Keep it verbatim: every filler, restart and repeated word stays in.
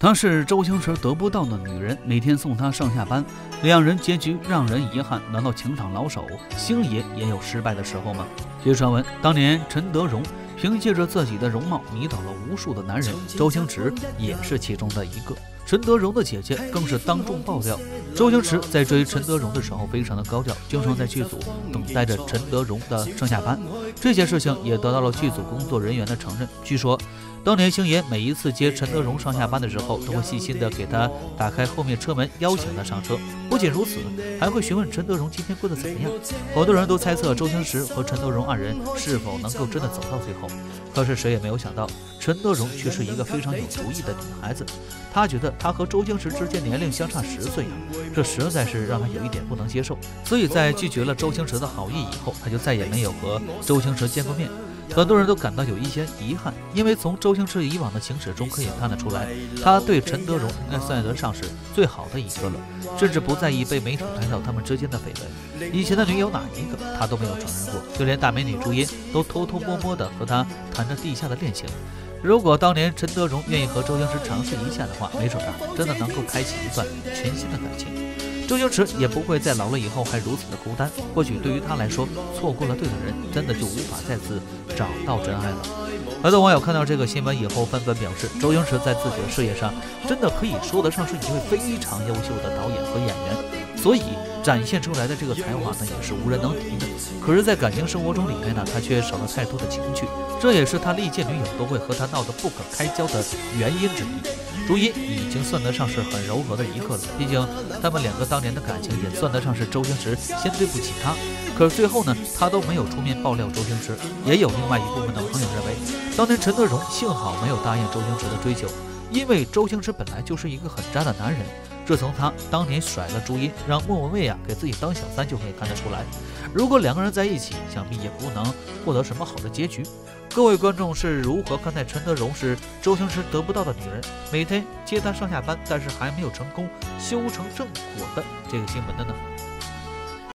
她是周星驰得不到的女人，每天送他上下班，两人结局让人遗憾。难道情场老手星爷也有失败的时候吗？据传闻，当年陈德容凭借着自己的容貌迷倒了无数的男人，周星驰也是其中的一个。陈德容的姐姐更是当众爆料，周星驰在追陈德容的时候非常的高调，经常在剧组等待着陈德容的上下班。这件事情也得到了剧组工作人员的承认。据说当年星爷每一次接陈德容上下班的时候，都会细心的给他打开后面车门，邀请他上车。不仅如此，还会询问陈德容今天过得怎么样。好多人都猜测周星驰和陈德容二人是否能够真的走到最后，可是谁也没有想到，陈德容却是一个非常有主意的女孩子。她觉得她和周星驰之间年龄相差十岁啊，这实在是让她有一点不能接受。所以在拒绝了周星驰的好意以后，她就再也没有和周星驰见过面。很多人都感到有一些遗憾，因为从周星驰以往的行驶中可以看得出来，他对陈德容应该算得上是最好的一个了，甚至不在意被媒体拍到他们之间的绯闻。以前的女友哪一个他都没有承认过，就连大美女朱茵都偷偷摸摸的和他谈着地下的恋情。如果当年陈德容愿意和周星驰尝试一下的话，没准啊，真的能够开启一段全新的感情。周星驰也不会在老了以后还如此的孤单，或许对于他来说，错过了对的人，真的就无法再次找到真爱了。很多网友看到这个新闻以后，纷纷表示，周星驰在自己的事业上真的可以说得上是一位非常优秀的导演和演员，所以展现出来的这个才华呢，也是无人能敌的。可是，在感情生活中里面呢，他缺少了太多的情趣，这也是他历届女友都会和他闹得不可开交的原因之一。朱茵已经算得上是很柔和的一个了，毕竟他们两个当年的感情也算得上是周星驰先对不起他。可是最后呢，他都没有出面爆料周星驰。也有另外一部分的朋友认为，当年陈德容幸好没有答应周星驰的追求，因为周星驰本来就是一个很渣的男人。这从他当年甩了朱茵，让莫文蔚啊给自己当小三就可以看得出来。如果两个人在一起，想必也不能获得什么好的结局。各位观众是如何看待陈德容是周星驰得不到的女人，每天接他上下班，但是还没有成功修成正果的这个新闻的呢？